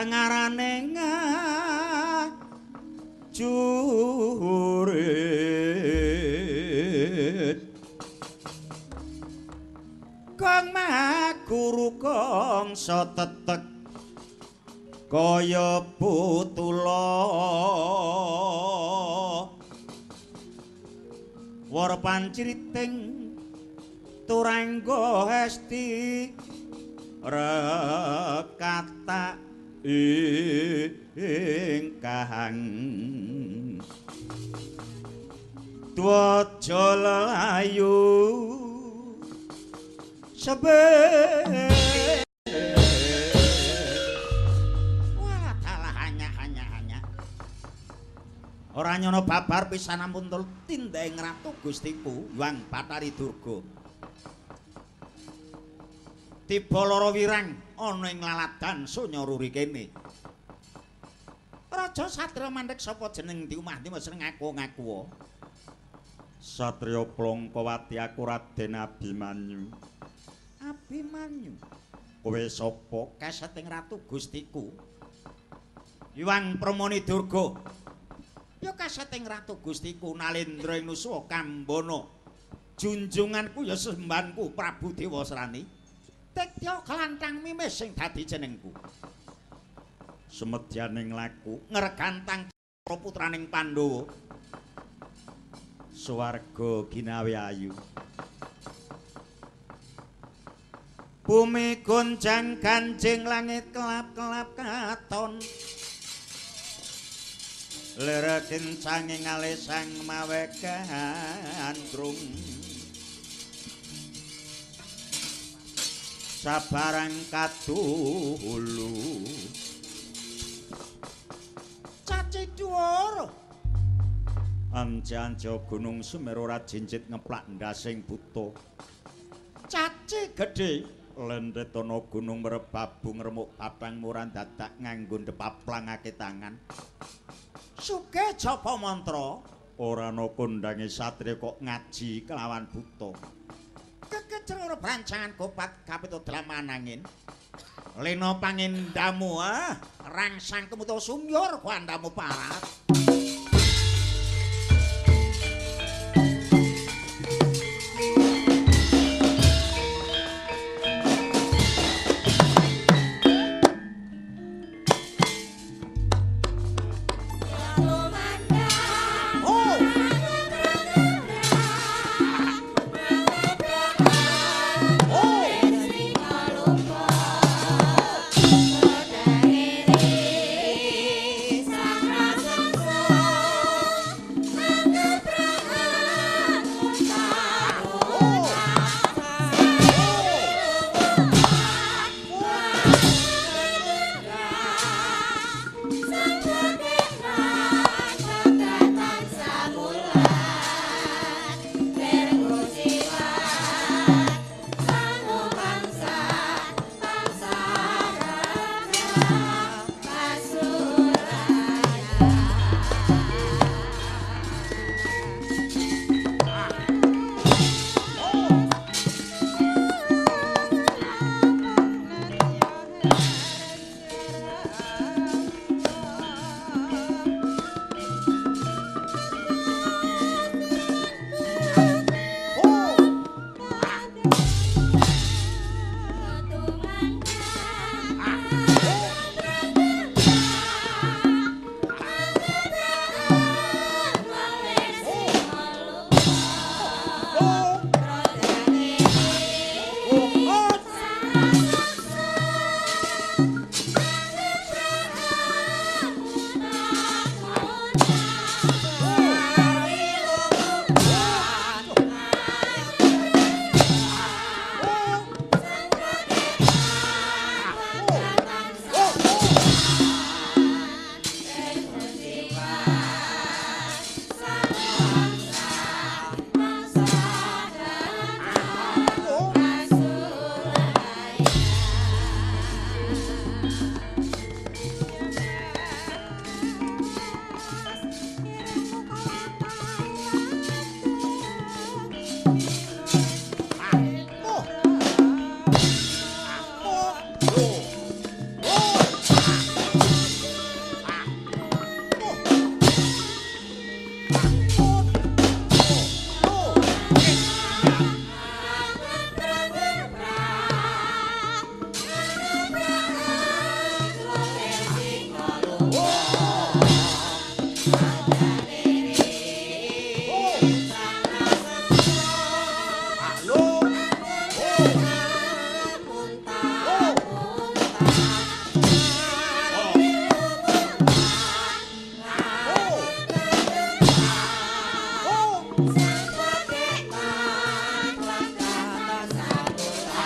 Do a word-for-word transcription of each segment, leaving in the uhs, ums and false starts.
tengarane ngajurit kang maha guru kangsa tetek kaya putula war panciriting turangga hesti rekata ingkang dwaja layu sebe wah dalah hanya-hanya-hanya ora nyono babar pisan ampun tul tindheng ratu Gustiku Hyang Bathari Durga tiba lara wirang ana ing laladan Sunyaruri kene. Raja Satriya mandheg sapa jeneng ndi omah ndi mesti ngaku-ngaku. Satriya Plongkowati aku Raden Abimanyu. Abimanyu. Kowe sapa? Kaseting ratu Gustiku. Hyang Pramani Durga. Ya kaseting ratu Gustiku Nalendra ing Nuswa Kambana. Junjunganku ya sembanku Prabu Dewasrani. Tektya kelantang mimis sing dadi jenengku. Semedyaning laku ngregantang putraning Pandhawa. Swarga ginawe ayu. Bumi gonjang ganjing langit kelap-kelap katon. Lerekin sanging alisang mawe gandrung. Sabarang kadulu caci dhuwur anja-anja gunung Semeru ora jinjit ngeplak ndasing buta caci gedhe lendhetana gunung merbabu ngremuk papang muran dadak nganggo ndepaplangake tangan suge japa mantra ora ana kondange satriya kok ngaji kelawan buta kekecror brancangan kopat kapito dalam angin leno pangindamu ah rangsang kemuto sumyor kuandamu parat Sang rasa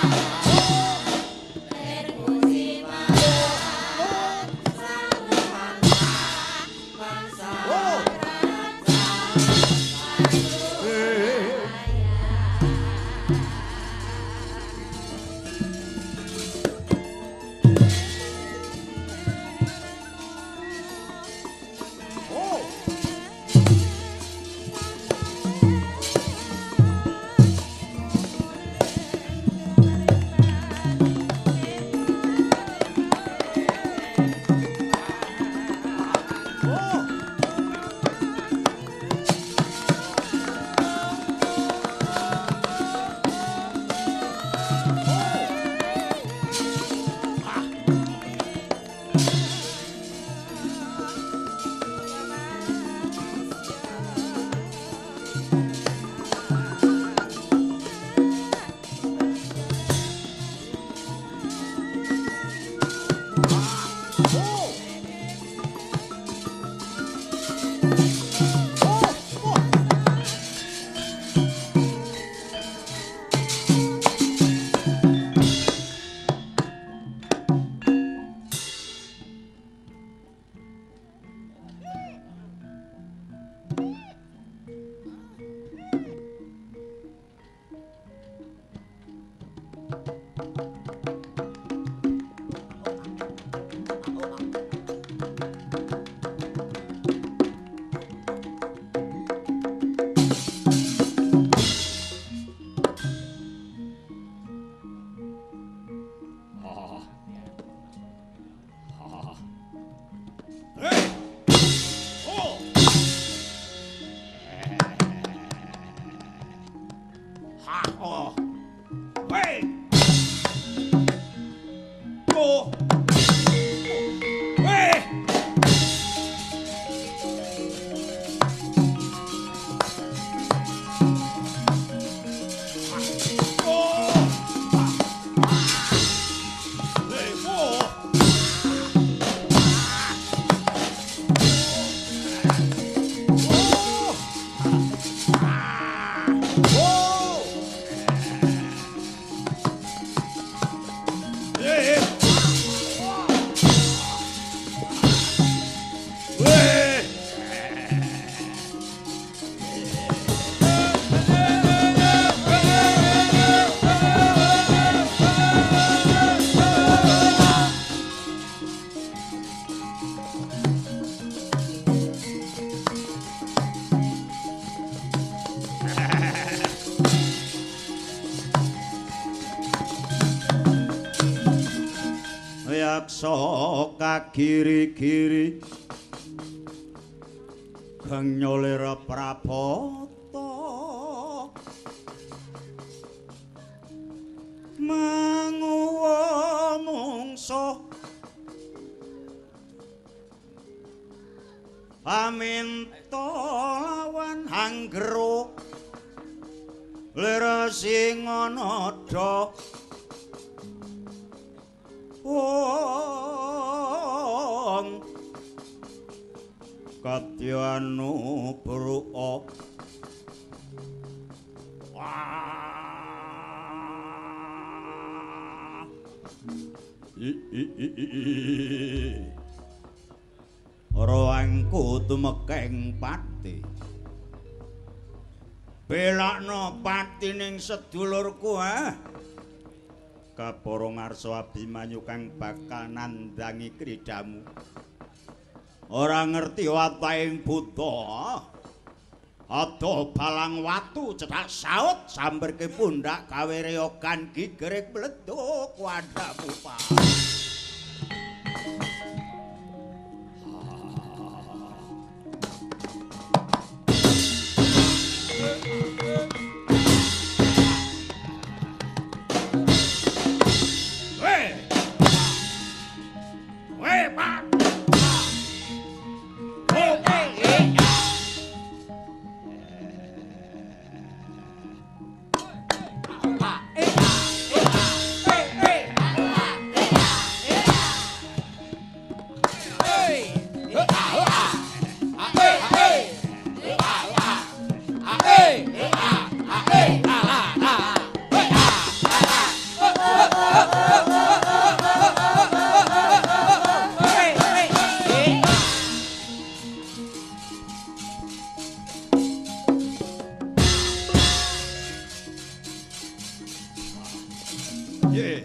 yaksa kagiri-giri kang nyolir prapata manguwa mungsuh paminta lawan hanggero lera sing ana dha wong katyanu bruka wah roangku tumekeng pati belakno pati ning sedulurku ha Kapara ngarsa Abimanyu kang bakal nandhangi kridamu ora ngerti watahing Buddha ada balang watu cethak saut samberke pundak gawe reyogan gigerek bleduk wadhamu pa Ye.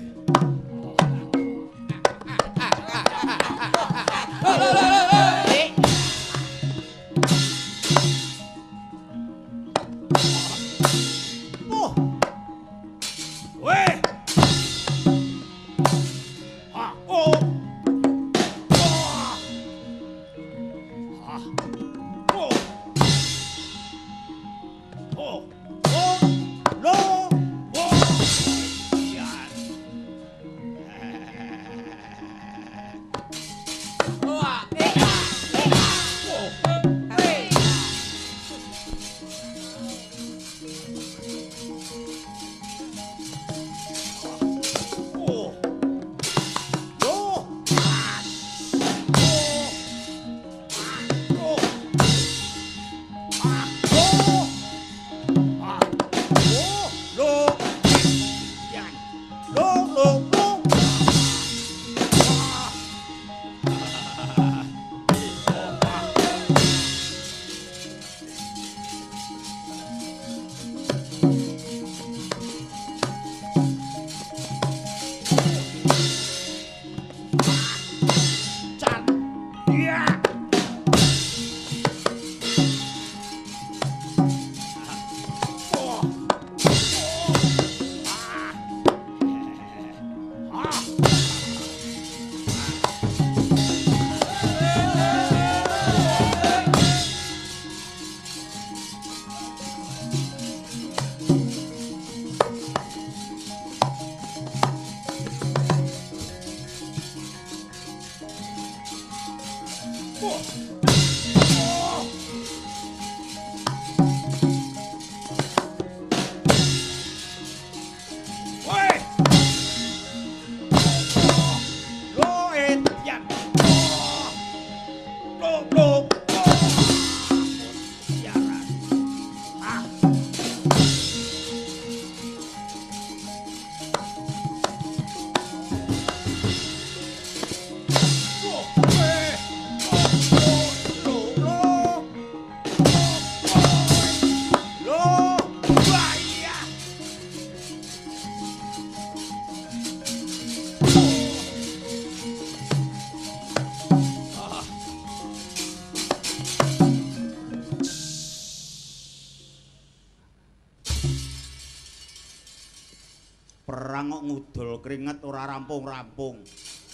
Perang kok ngudul keringet ora rampung-rampung.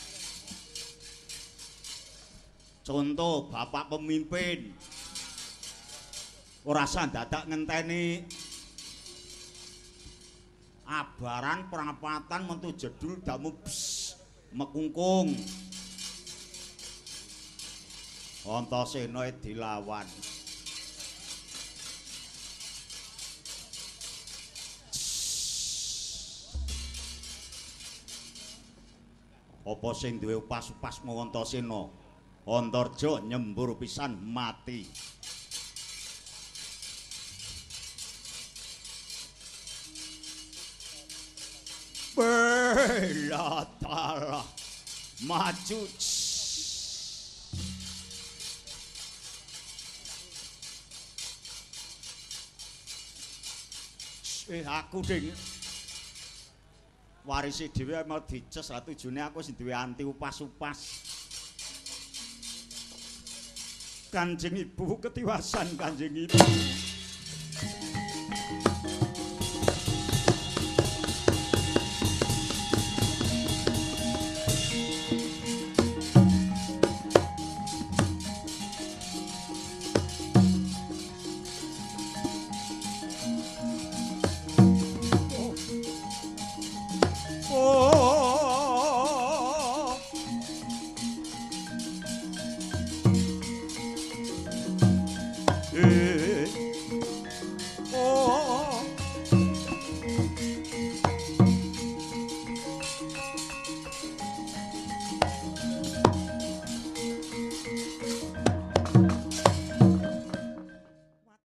Contoh bapak pemimpin ora usah dadak ngenteni abaran perapatan mentu jedul damu bs, mekungkung. Antasena dilawan. Apa sing duwe upas-upas mau Antasena? Antarja nyembur pisan mati. Bela tala maju. Eh aku ding warisi dhewe mau dices lah tujune aku sing duwe anti upas-upas. Kanjeng Ibu ketiwasan Kanjeng Ibu.